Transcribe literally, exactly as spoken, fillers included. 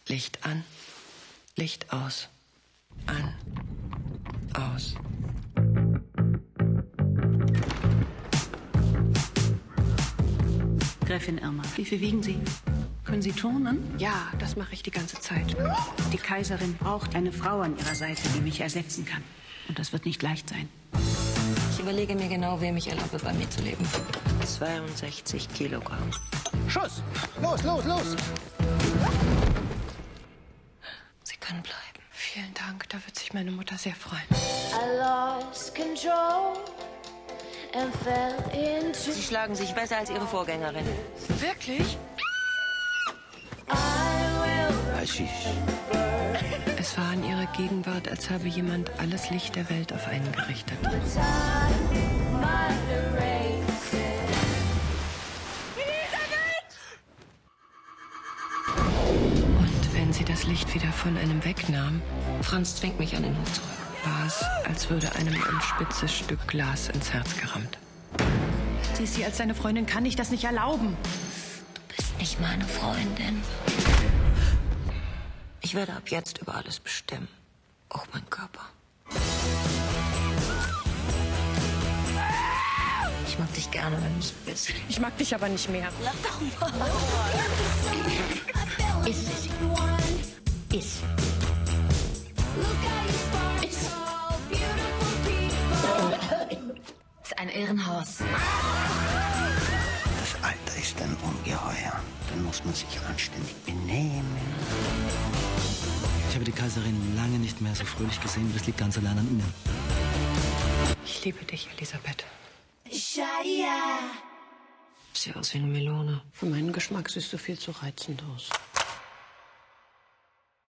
Licht an, Licht aus, an, aus. Gräfin Irma, wie viel wiegen Sie? Können Sie turnen? Ja, das mache ich die ganze Zeit. Die Kaiserin braucht eine Frau an ihrer Seite, die mich ersetzen kann. Und das wird nicht leicht sein. Ich überlege mir genau, wem ich erlaube, bei mir zu leben. zweiundsechzig Kilogramm. Schuss! Los, los, los! Sie können bleiben. Vielen Dank, da wird sich meine Mutter sehr freuen. I lost control and fell into. Sie schlagen sich besser als Ihre Vorgängerin. Wirklich? Haschisch. Es war in ihrer Gegenwart, als habe jemand alles Licht der Welt auf einen gerichtet. Und wenn sie das Licht wieder von einem wegnahm, Franz zwingt mich an den Hof zurück. war es, als würde einem ein spitzes Stück Glas ins Herz gerammt. Sissi, als deine Freundin kann ich das nicht erlauben. Du bist nicht meine Freundin. Ich werde ab jetzt über alles bestimmen. Auch mein Körper. Ich mag dich gerne, wenn du so bist. Ich mag dich aber nicht mehr. Lach doch mal. Iss, Sissi. Iss. Iss. Ist ein Irrenhaus. Das Alter ist ein Ungeheuer. Dann muss man sich anständig benehmen. Ich habe die Kaiserin lange nicht mehr so fröhlich gesehen. Das liegt ganz allein an Ihnen. Ich liebe dich, Elisabeth. Sieht aus wie eine Melone. Für meinen Geschmack siehst du viel zu reizend aus.